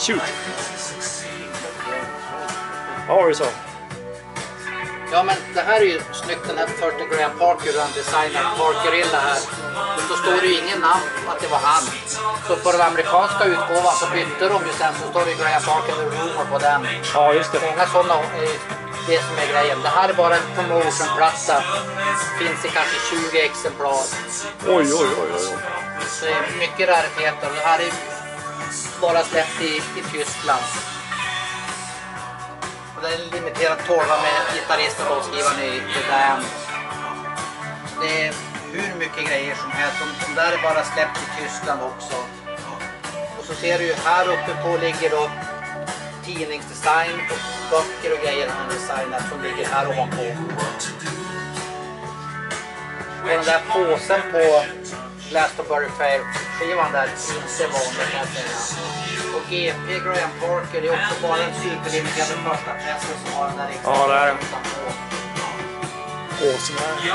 Shoot! Vad var det så? Ja, men det här är ju snyggt, den här 40 Graham Parker han designat Parkerilla här. Så står det ju ingen namn att det var han. Så på den amerikanska utgåvan så bytte de ju sen, så står det Graham Parker The Rumor på den. Ja, just det. Många sådana är det som är grejen. Det här är bara en promotionplatta. Finns i kanske 20 exemplar. Oj. Så det är mycket rariteter. Det här är bara släppt i Tyskland. Och det är en limiterad 12 med gitarristen och låtskrivaren i The Damned. Det är hur mycket grejer som helst. De där är bara släppt i Tyskland också. Och så ser du ju här uppe på ligger då tidningsdesign och böcker och grejer han designat som ligger här ovanpå. Och den där påsen på Glastonbury Fair-skivan där inte vanligt kan jag säga. Och GP Graham Parker är också bara en superlimiterad första pressen som har den där riktigt. Ja, det är påsen här.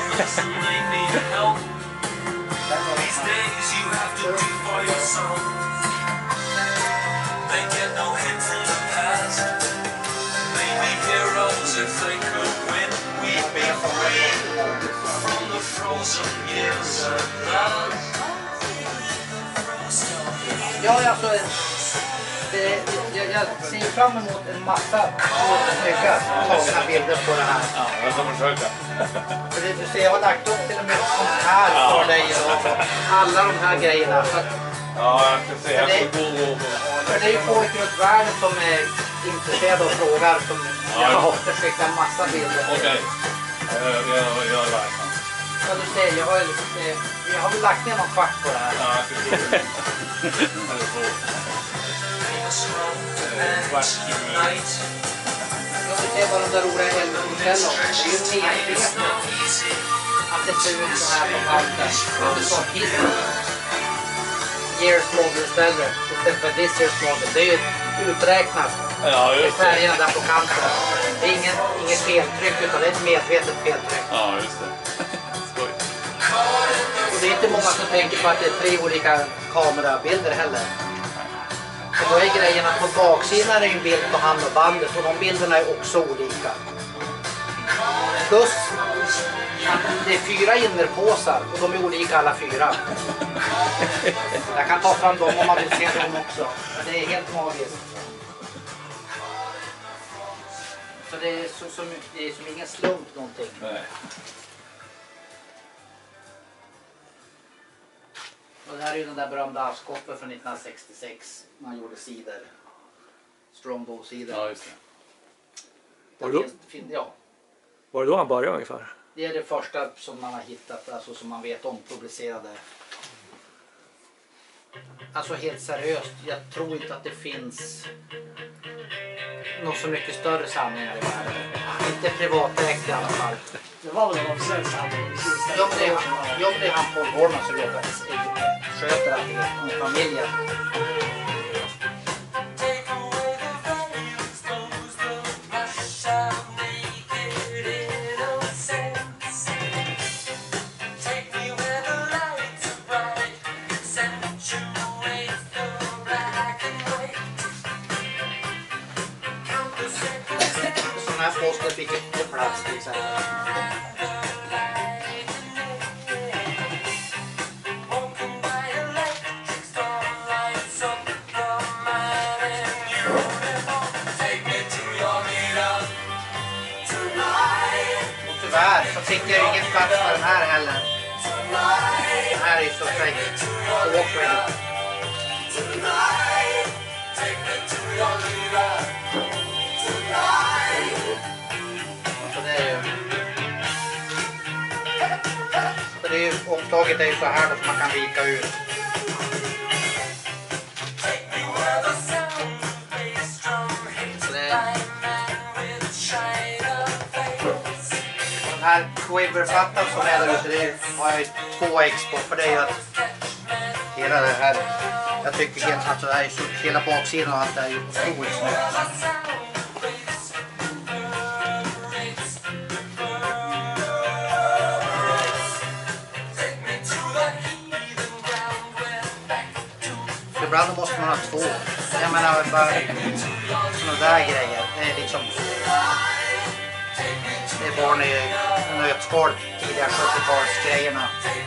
Ja, alltså, jag ser fram emot en massa snygga tagna bilder på det här. Ja, jag ska försöka. För du ser, jag har lagt upp till och med sånt här för dig och alla de här grejerna. Så att, ja, jag ska se. För det är ju folk runt världen som är intresserade och frågar som jag måste skicka en massa bilder. Okej, jag gör det här. Ja, du ser, jag har väl lagt ner någon kvart på det här. Ja, jag förstår det. Jag vill se vad de där roliga Elvis-modellen. Det är ju medvetet att det ser ut så här på kanten. Det står His Years Model istället för This Years Model. Det är ju uträknat. Ja, just det. Färgen där på kanten. Det är inget feltryck utan det är ett medvetet feltryck. Ja, just det. Skoj. Och det är inte många som tänker på att det är 3 olika kamerabilder heller. Och då är grejen att på baksidan är det en bild på hand och bandet och de bilderna är också olika. Plus att det är 4 innerpåsar och de är olika alla 4. Jag kan ta fram dem om man vill se dem också. Det är helt magiskt. Så det är som ingen slump någonting. Nej. Och det här är ju den där berömda askkoppen från 1966. Man gjorde cider. Strongbow-cider. Ja, just det. Var det då han började ungefär? Det är det första som man har hittat, alltså som man vet om publicerade. Alltså helt seriöst, jag tror inte att det finns något så mycket större samlingar i världen. Inte privatägt i alla fall. Det var väl en officiell samling? Ja, det är han Paul Gorman som jobbar, sköter allting med familjen. Sådana här poster fick inte plats till exempel. Tyvärr så fick jag ingen plats med den här heller. Den här är ju så fräckt. Så det är ju, omslaget är ju så här att man kan vika ut. Den här Quiver-plattan som är där ute, det har jag 2 ex på, för det är att hela det här, jag tycker helt att det här är så, hela baksidan och allt det här är ju otroligt snyggt. Ibland måste man ha 2. Jag menar bara såna där grejer. Det är liksom... Det är barn i nötskål, tidiga 70-talsgrejerna.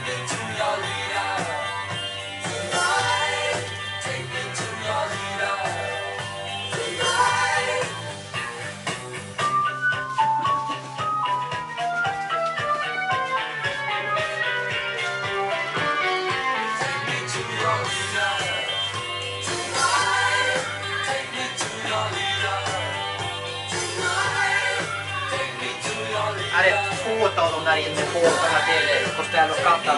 Här är två av de där inne på till Costello-plattan.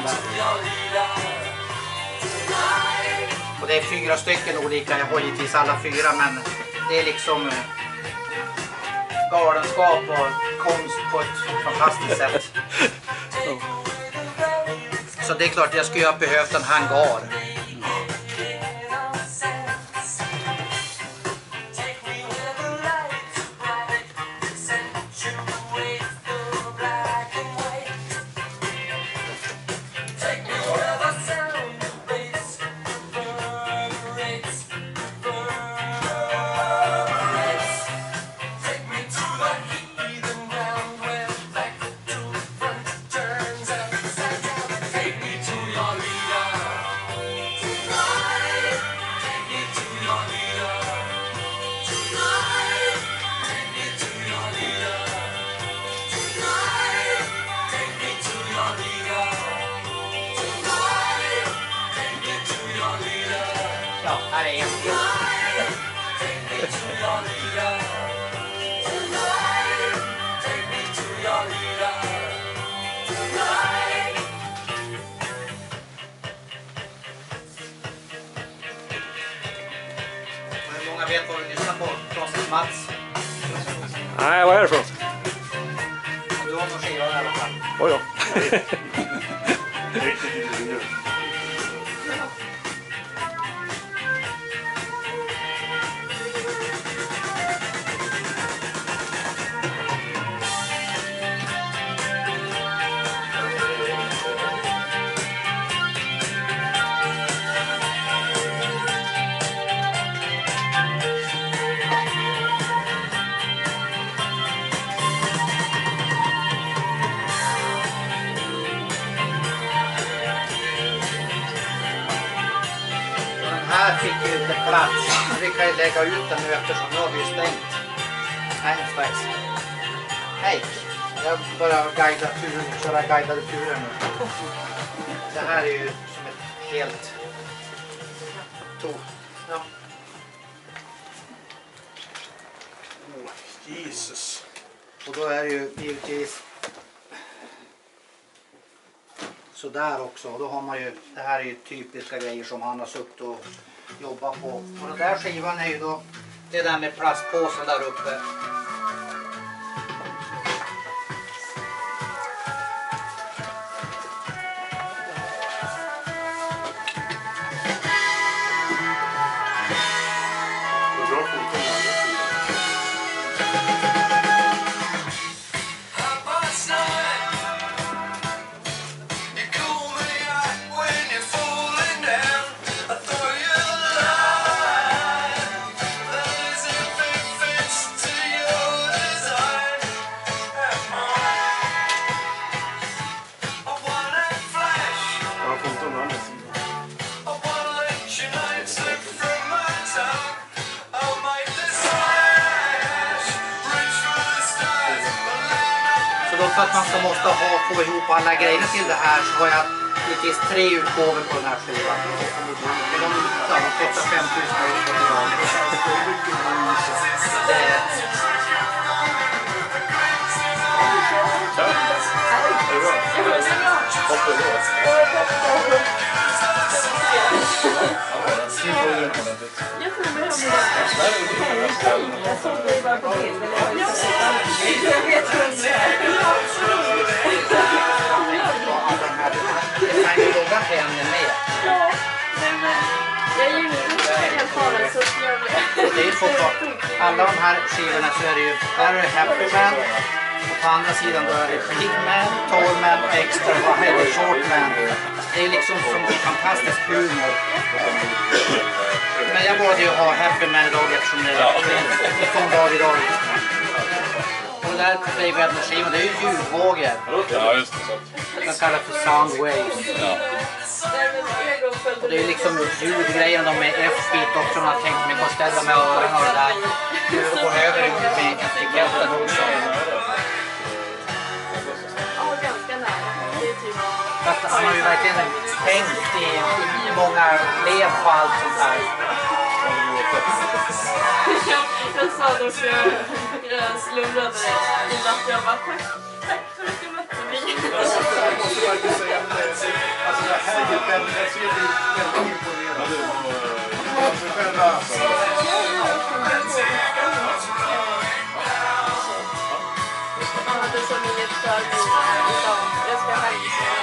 Och det är 4 stycken olika, jag har givetvis alla 4, men det är liksom galenskap och konst på ett fantastiskt sätt. Så det är klart jag skulle ha behövt en hangar. Ja, här är en till. Hur många vet vad du lyssnar på? Frånsett Mats. Nej, vad är det för något? Du har någon skiva där borta. Oj då. Här fick ju inte plats. Vi kan ju lägga ut den nu eftersom nu har vi ju stängt. Nej, strax. Hej. Jag börjar guida turen, köra guidade turer nu. Det här är ju som ett helt... Ja. Jesus. Och då är det ju givetvis så där också. Och då har man ju, det här är ju typiska grejer som han har suttit och jobbat på. Och den där skivan är ju då, det där med plastpåsen där uppe. För att man ska måste få ihop alla grejerna till det här så har jag givetvis 3 utgåvor på den här skivan. De kostar 5 000 idag. Det är så klart, alla de här skivorna så är det ju, här är det Happy Man, Och på andra sidan då är det Big Man, Tall Man och Extra, vad heter Short Man. Det är liksom som fantastisk humor. Men jag borde ju ha Happy Man idag eftersom det är en sån dag idag. Och det där Playboy-skivan, det är ju ljudvågor. Ja, just det. Så. Man kallar för sound waves. Ja. Och det är liksom ljudgrejen, de är F-beat också, man har tänkt mig på att ställa med öronen och det där. Du går över med etiketten också. Ja, ganska nära. Det är typ... Fast han har ju verkligen tänkt i många led på allt sånt här. Jag sa då för jag slumrade i natt. Jag bara tack för att du mötte mig. Jag måste verkligen säga att alltså det här är väldigt imponerande. Alltså själva... Jag hade som inget förberedelse idag. Jag ska hem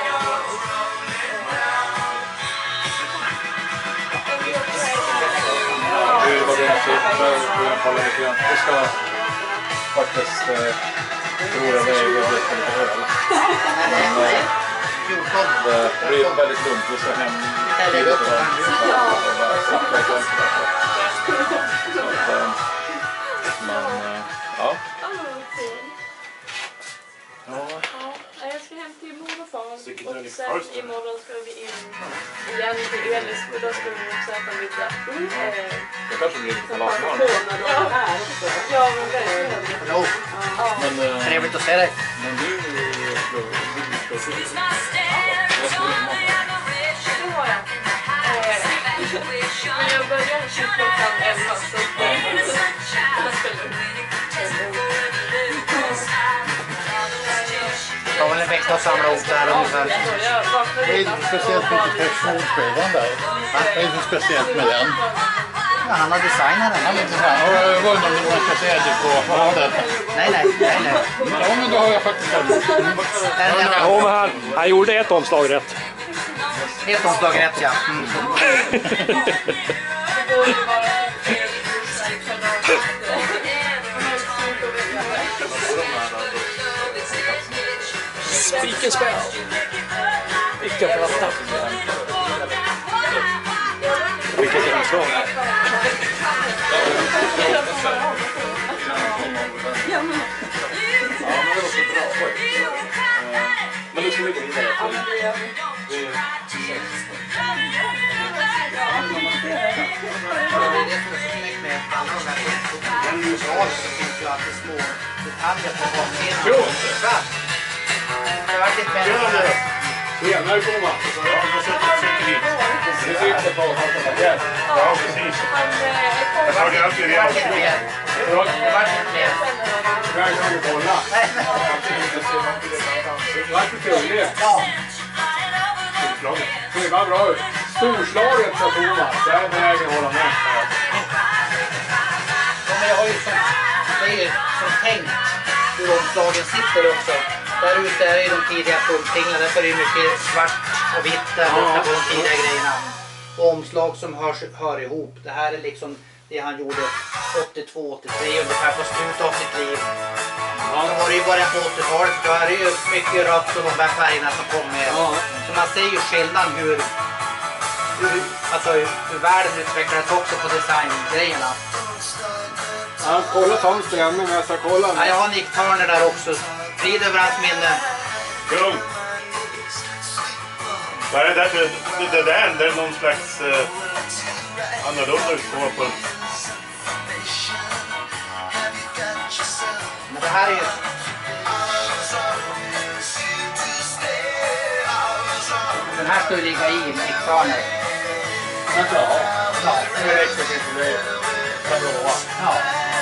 Det ska faktiskt tror jag det är lite öl. Det blir väldigt lugnt. Vi ska hem. Ja. Jag ska hem till mor och far. Och sen imorgon ska vi in igen till Elis. Och då ska vi också äta middag. Det kanske blir lite kalasbarn. Ja, men verkligen. Men, trevligt att se dig. Men du Det har jag. Men jag börjar klockan 11 så Ta väl en vecka och samla ihop det här ungefär. Det är inte speciellt mycket textordskivan där. Det är inte speciellt med den. Ja, han har designat den. Och jag undrar om det var en kassetter på raden. Nej. Ja, men då har jag faktiskt Ja, men han gjorde ett omslag rätt. Ett omslag rätt, ja. Vilken spel. Vilken platta. Vilket omslag. Men nu ska vi gå vidare. Tjenare Thomas! Du sitter på ja, precis. Jag hörde alltid det. Jag kan ju kolla. Det var inte kul. Det var bra ut. Storslaget sa Thomas. Det är vägen att hålla med. Men jag har ju det är ju som tänkt hur omslagen sitter också. Där ute är ju de tidiga fullsinglarna, därför är det mycket svart och vitt där borta på de tidiga grejerna. Och omslag som hör ihop. Det här är liksom det han gjorde 82-83 ungefär på slutet av sitt liv. Då var det ju början på 80-talet, då är det ju mycket rött och de där färgerna som kommer. Så man ser ju skillnaden hur världen utvecklades också på designgrejerna. Ja, kolla Tomström, jag ska kolla. Ja, jag har Nick Turner där också. Frid över hans minne. Kung! Vad är det där för... Det där är någon slags annorlunda utgåva på... Men det här är ju... Den här ska ju ligga i Nick Turner. Ja. Det är extra till dig. Ja.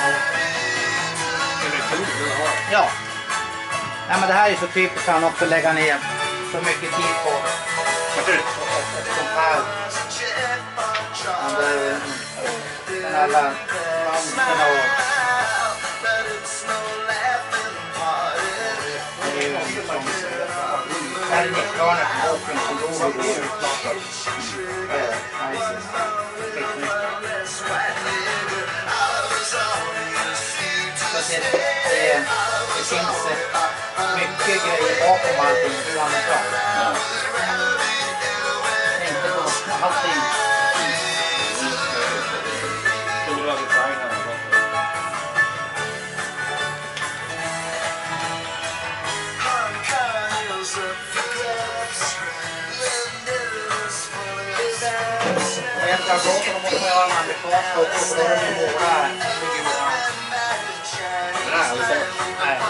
Ja. Nej, men det här är så typiskt att han också lägger ner så mycket tid på ett sånt här. Alla danserna och... Det här är Nick Turner som åker en kolor och utloppar. Så det är det finns mycket grejer bakom allting, hur han är bra. Inte på allting. Stora designer. Och en kan bråka, då måste man göra en amerikansk också, för då är det ju båda figurer. Nej.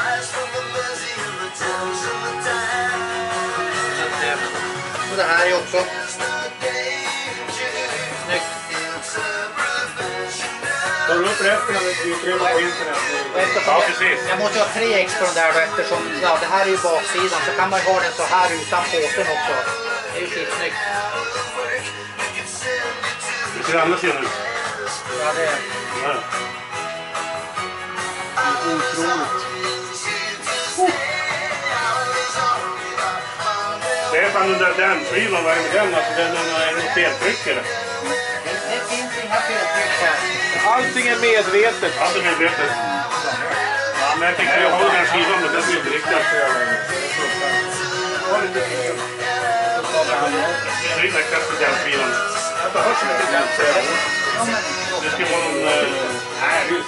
Och det här är också snyggt. Tar du upp resten av utrymmet på internet? Ja, precis. Jag måste ha 3 extra där då, eftersom det här är ju baksidan, så kan man ju ha den så här utan påsen också. Det är ju skitsnyggt. Det ser andra sidan ut. Ja, det är... Ja. Stefan, den skivan, vad är med den? Alltså, den är en feltryckare. Det finns inga feltryck här. Allting är medvetet. Allt är medvetet. Ja, men jag tänkte jag har den här skivan, men den blir inte riktigt. Det är inte exakt den skivan. Det ska vara någon... Nej, det är ju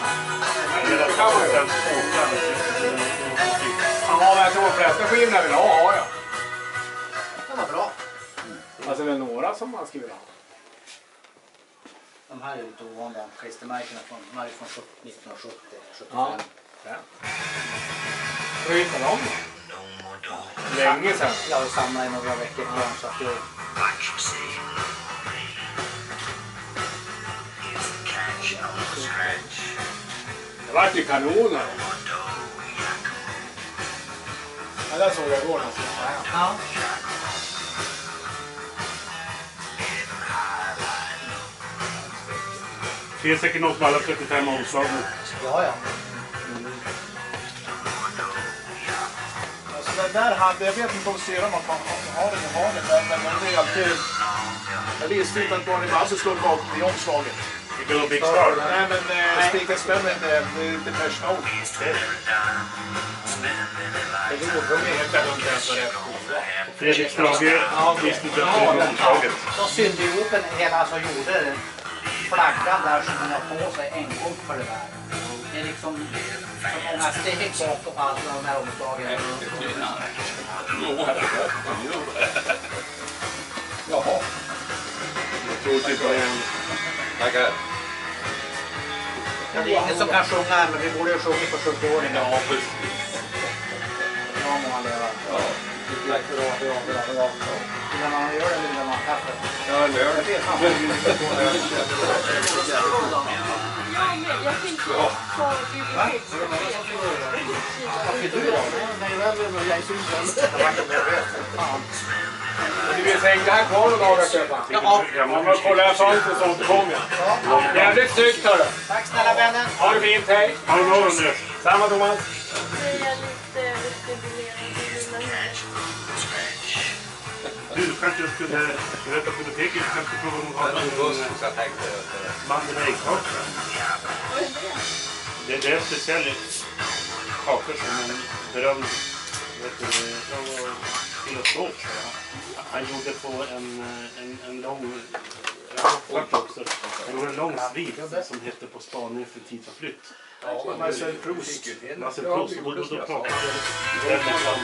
Ja, men jag tror de flesta skivorna vill ha jag. Det var bra. Alltså det är några som man skulle vilja ha. De här är lite ovanliga klistermärkena från 1970, 75. Ja. Skjuter de? Länge sedan. Jag har samlat i några veckor på dem, så att det... Det vart ju kanoner. Ja, där såg jag igår nästan. Ja. Det finns säkert någon som alla 35 omslag nu. Ja, ja. Alltså den där hade, jag vet inte om ser om att man har den där, men det är alltid... Jag visste inte att Barney Basse slår bak i omslaget. Vilken då Big Star? Nej, men Speak and Spell det är personal. Det gjorde de helt enkelt. Fredrik Strage visste inte att det var omslaget. Så sydde ihop hela, alltså gjorde flaggan där som man har på sig en gång för det där. Det är liksom så många steg bakom alla de här omslagen. Jaha. Jag tror typ det är en... Tackar. Ja, det är ingen som kan sjunga, men vi borde ju sjunga för 70-åringar. Ja, precis. Ja, må han leva. Ja, tack. Bra. När man gör det vill man kaffe. Ja, det gör det. Ja, men jag tänkte på biblioteket. Varför du då? Du vill hänga här kvar och laga köpa? Ja. Ja, Om man kollar fönstret så återkommer jag. Jävligt snyggt hörru. Tack snälla vännen. Ha det fint, hej. Har du någon nu? Samma Thomas. Säga lite vestibulerande i mina huvud. Du kanske skulle berätta på biblioteket, kanske prova om Men att då ha en så jag tänkte... mandel och äggkaka. Vad är det? Det är en speciell kaka som en berömd filosof. Han gjorde på en lång rapport också. Han gjorde en lång svit som hette På spaning för tid och flytt. Marcel Proust. Marcel Proust, och då pratade han den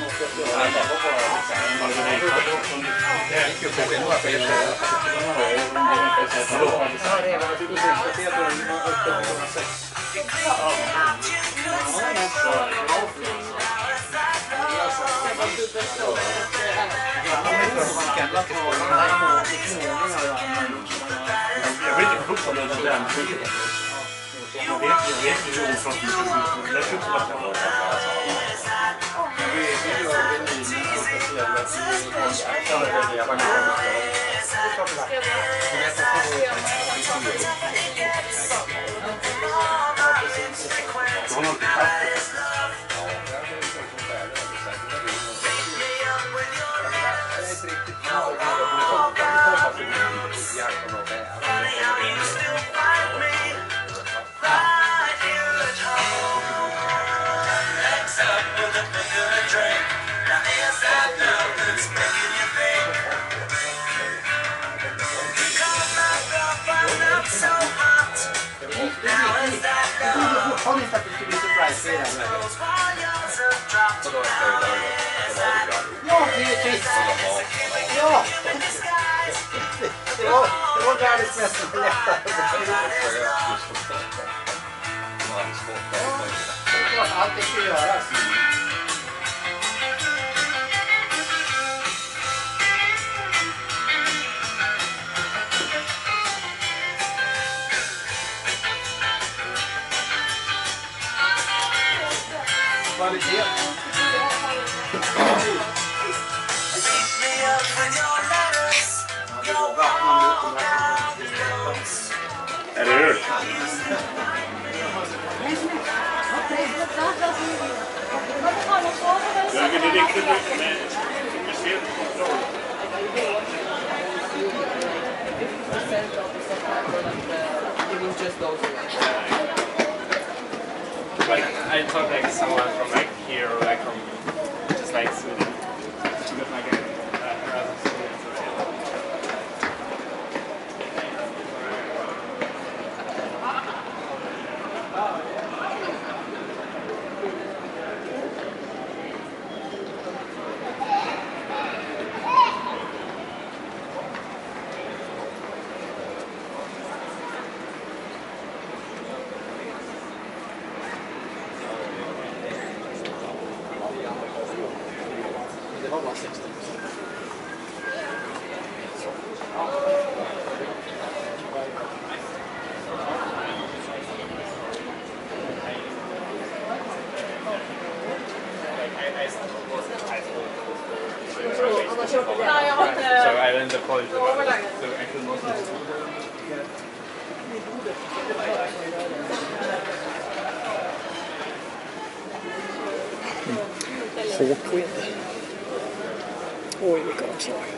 jag vet inte hur det är den skivan. Jag vet ju hur från det är också bara Up sa nyss att det skulle bli surprise-fira. Så då är det där då. Ja, givetvis. Ja. Det var världens mest lättare. Allt det ska göras. Kvalitet. Eller hur? Jörgen, det är viktigt med museumkontroll. But I thought like someone from like here or like from just like Sweden. But like rather Sweden. Det var bara 60%. Nej, jag har inte... So I went to college. So I could not. Hårt sked. Oj, vilka omslag.